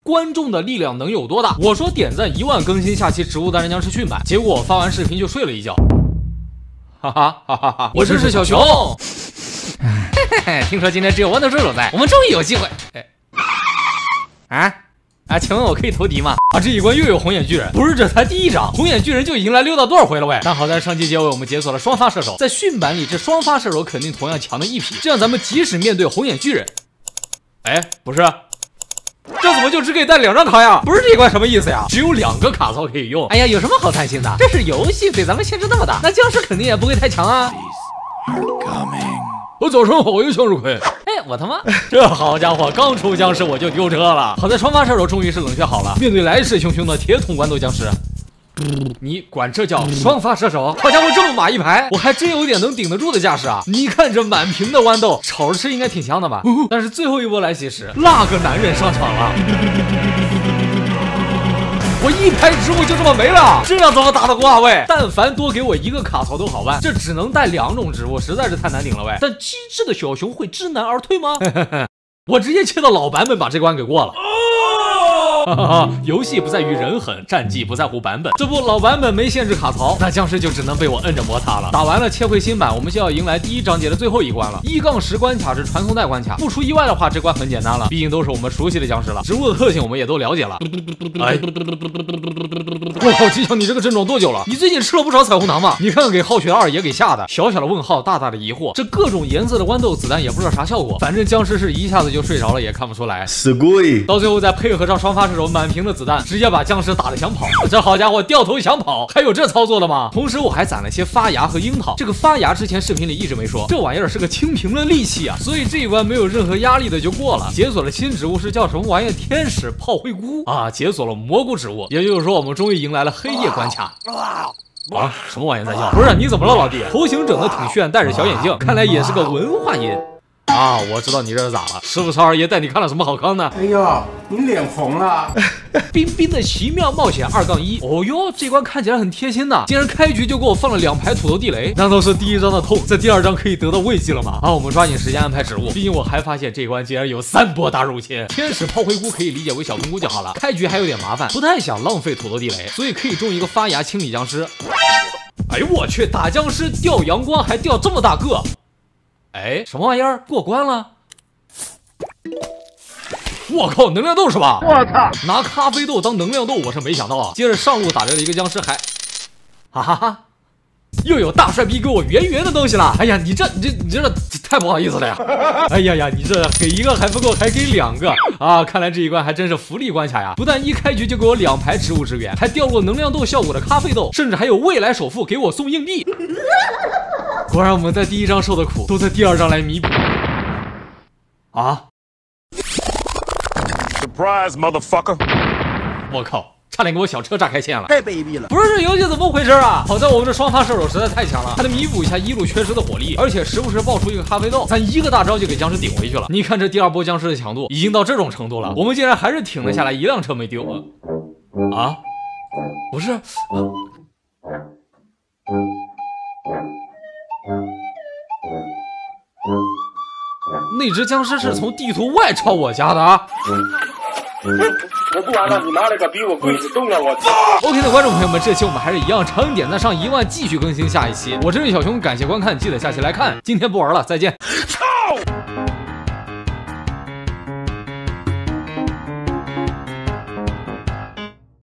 观众的力量能有多大？我说点赞1万更新下期《植物大战僵尸》训版，结果我发完视频就睡了一觉。哈哈哈哈哈！我这是小熊。嘿嘿，听说今天只有豌豆射手在，我们终于有机会。请问我可以投敌吗？这一关又有红眼巨人，不是这才第1章，红眼巨人就已经来溜达多少回了喂？但好在上期结尾我们解锁了双发射手，在训版里这双发射手肯定同样强的一批，这样咱们即使面对红眼巨人，不是。这怎么就只给带2张卡呀？不是这一关什么意思呀？只有2个卡槽可以用。哎呀，有什么好贪心的？这是游戏，对咱们限制那么大，那僵尸肯定也不会太强啊。早上好呀，向日葵。我他妈，这好家伙，刚出僵尸我就丢车了。好在双发射手终于是冷却好了，面对来势汹汹的铁桶豌豆僵尸。你管这叫双发射手？好家伙，这么码一排，我还真有点能顶得住的架势啊！你看这满屏的豌豆，炒着吃应该挺香的吧？但是最后一波来袭时，那个男人上场了，我一排植物就这么没了，这样怎么打得过啊喂？但凡多给我1个卡槽都好办，这只能带2种植物，实在是太难顶了喂。但机智的小熊会知难而退吗？我直接切到老版本把这关给过了。游戏不在于人狠，战绩不在乎版本。这不，老版本没限制卡槽，那僵尸就只能被我摁着摩擦了。打完了切回新版，我们就要迎来第1章节的最后一关了。1-10关卡是传送带关卡，不出意外的话，这关很简单了，毕竟都是我们熟悉的僵尸了，植物的特性我们也都了解了。我靠，吉祥，你这个症状多久了？你最近吃了不少彩虹糖吧？你看看给浩雪的2爷给吓的，小小的问号，大大的疑惑。这各种颜色的豌豆子弹也不知道啥效果，反正僵尸是一下子就睡着了，也看不出来。 すごい。 到最后再配合上双发射手满屏的子弹，直接把僵尸打得想跑。这好家伙，掉头想跑，还有这操作的吗？同时我还攒了些发芽和樱桃。这个发芽之前视频里一直没说，这玩意儿是个清屏的利器啊，所以这一关没有任何压力的就过了。解锁了新植物是叫什么玩意儿？天使炮灰菇啊！解锁了蘑菇植物，也就是说我们终于迎来了黑夜关卡。什么玩意在叫？不是，你怎么了老弟？头型整得挺炫，戴着小眼镜，看来也是个文化音。我知道你这是咋了？是不是二爷带你看了什么好康呢？ 哎呦，你脸红了！ 冰冰的奇妙冒险2-1。哦哟，这关看起来很贴心呐，竟然开局就给我放了2排土豆地雷。难道是第1章的痛在第2章可以得到慰藉了吗？我们抓紧时间安排植物，毕竟我还发现这关竟然有3波大入侵。天使炮灰菇可以理解为小喷菇就好了，开局还有点麻烦，不太想浪费土豆地雷，所以可以种一个发芽清理僵尸。哎呦我去，打僵尸掉阳光还掉这么大个！什么玩意儿？过关了！我靠，能量豆是吧？ 我操！ 拿咖啡豆当能量豆，我是没想到啊。接着上路打着一个僵尸还，又有大帅逼给我圆圆的东西了。哎呀，你这太不好意思了呀！哎呀，你这给1个还不够，还给2个啊！看来这一关还真是福利关卡呀！不但一开局就给我2排植物支援，还掉落能量豆效果的咖啡豆，甚至还有未来首富给我送硬币。果然我们在第1章受的苦，都在第2章来弥补。 Surprise, motherfucker！ 我靠！差点给我小车炸开线了， 太卑鄙了！ 不是这游戏怎么回事啊？好在我们的双发射手实在太强了，还能弥补一下一路缺失的火力，而且时不时爆出一个咖啡豆，咱1个大招就给僵尸顶回去了。你看这第2波僵尸的强度已经到这种程度了，我们竟然还是挺了下来，1辆车没丢。不是，那只僵尸是从地图外抄我家的啊！ 我不玩了，你妈了个逼！我跪着动了，我操 ！OK 的观众朋友们，这期我们还是一样，长点赞上1万，继续更新下一期。我真是小熊，感谢观看，记得下期来看。今天不玩了，再见。